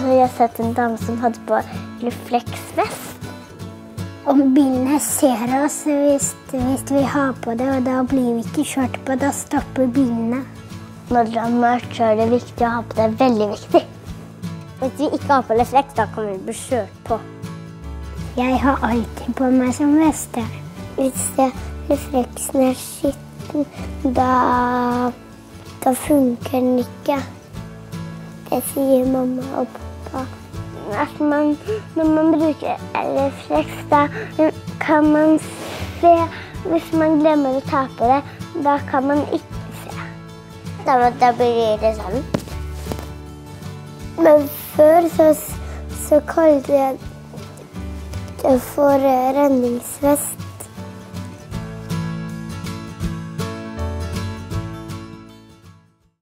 jeg har sett en dame som hadde på refleksvest. Om bilene ser oss hvis vi har på det, og da blir vi ikke kjørt på, da stopper bilene. Når det er mørkt, så er det viktig å ha på det, veldig viktig. Hvis vi ikke har på refleks, da kan vi bli kjørt på. Jeg har alltid på meg som vest. Hvis refleksen er skitten, da funker den ikke. Det sier mamma og pappa. Når man bruker refleks, da kan man se. Hvis man glemmer å ta på det, da kan man ikke se. Da blir det sånn. Men før så kalte jeg det for redningsvest.